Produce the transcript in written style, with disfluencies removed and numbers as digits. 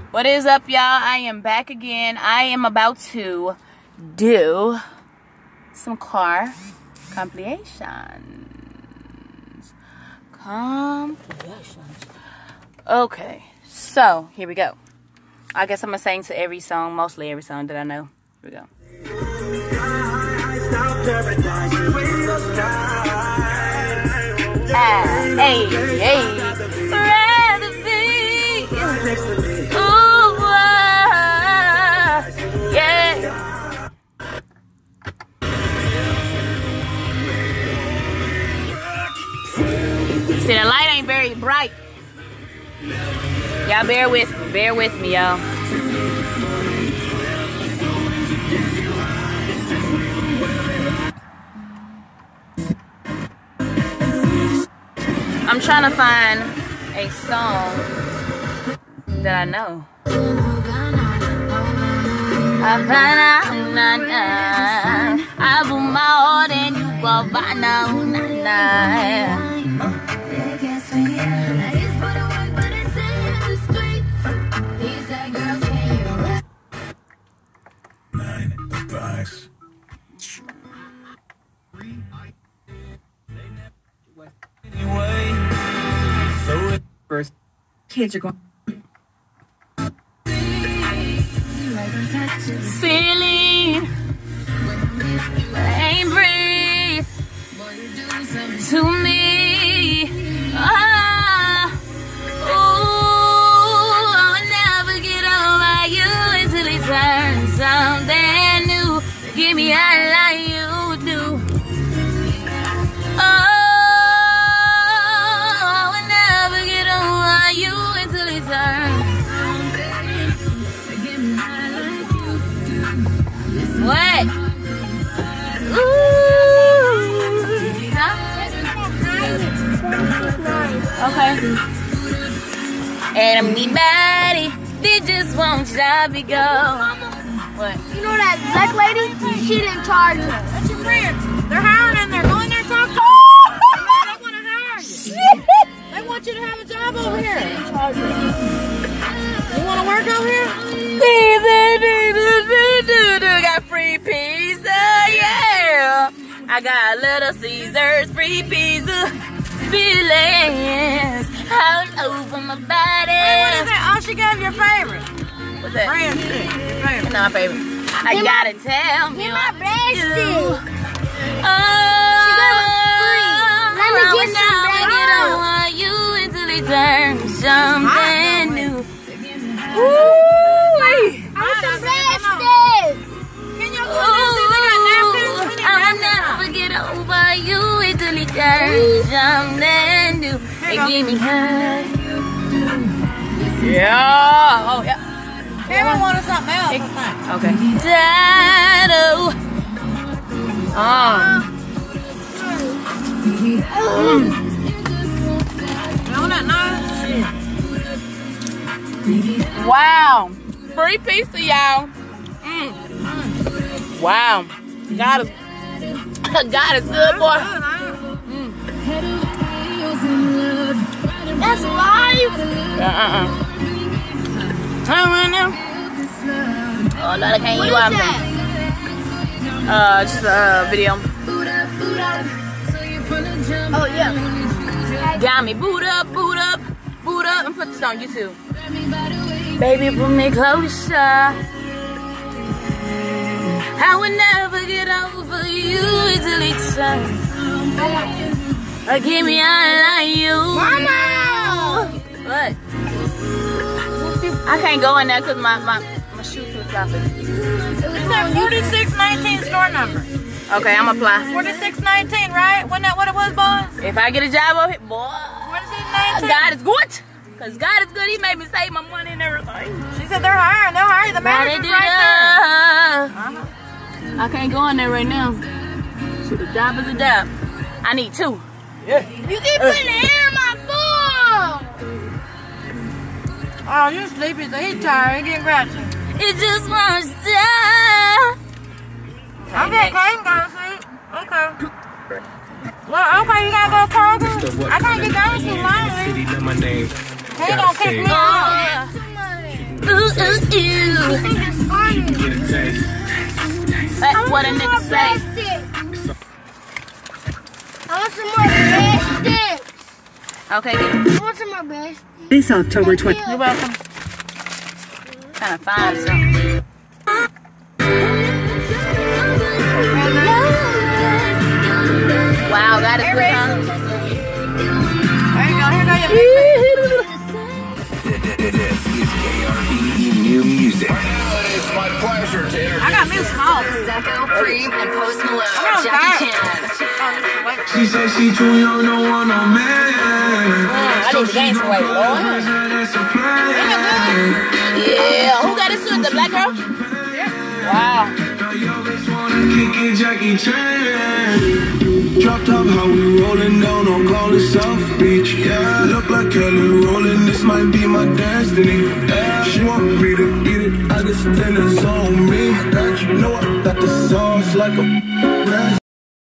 What is up, y'all? I am back again. I am about to do some car compilations. Okay, so here we go. I guess I'm gonna sing to every song, mostly every song that I know. Here we go. Hey, hey. Rather be. Ooh, yeah. See, the light ain't very bright. Y'all bear with me, y'all. I'm trying to find a song that I know. I put my heart and you go by now. First, kids are going. Feeling ain't breathe to me. I'll never get over you until it turns something new. Give me all like you do. What? Ooh. Okay. And I'm anybody, they just won't let me go. What? You know that black lady? She didn't charge her. That's your friend. They're hiring in there. Go in there and talk to them. They want to hire you. They want you to have a job over here. You want to work over here? Got free pizza, yeah. I got Little Caesars, free pizza, feelings all over my body. Hey, what is that? Oh, she gave your favorite. What's that? Brand stick. Your favorite. Not my favorite. I gotta tell me. My brand stick. Oh, She got it free. Let me get some brand get on you until it turns something new. Woo! I want some brand stick. Can you go and see they got napkins? We need I'll napkins. never get over you until it turns something new. They give me high. Yeah. Oh, yeah. Kevin wanted something else. Okay. Dado. Isn't that nice? Wow. Free pizza, y'all. Wow. God is good, boy. That's live. Oh, no, I can't eat What what is I'm that? just a video. Oh, yeah. Got me boot up, boot up, boot up, and put this on YouTube. Baby, put me closer. I would never get over you until it's time. Give me all like you. Mama! What? I can't go in there because my shoes was flopping. It's that 4619 store number. Okay, I'm apply. 4619, right? Wasn't that what it was, boys? If I get a job over here, boy, 4619. God is good. Because God is good. He made me save my money and everything. She said they're hiring. They'll hire you. The manager's right there. I can't go in there right now. So the job is a job. I need two. You keep putting the hair in my phone. Oh, you're sleepy. So he's tired. He's getting grouchy. It just won't stop. Okay, Kane got to sleep. Okay. Well, okay, you gotta go to Kroger. I can't get down too long. He don't kick me out. Ooh, That's what a nigga say. I want some more bread sticks. Okay, I want some more bread sticks. This October 20. you're welcome. Trying to find something. Wow, that is good, huh? There you go. Here go your This is KRBE New Music. It's my pleasure to introduce. I got me small. Zeko, Preem, and Post Malone. I'm on Jackie fire. Chan. She said she too young, don't want no man. I need to gain some weight, Lord. Yeah, who got this suit? The black girl? Wow. Kicking Jackie Chan. Drop top, how we rolling down on call it South Beach. Yeah, look like Kelly rolling, this might be my destiny. Yeah, she want me to eat it, I just think it's on me. That you know I got the sauce like a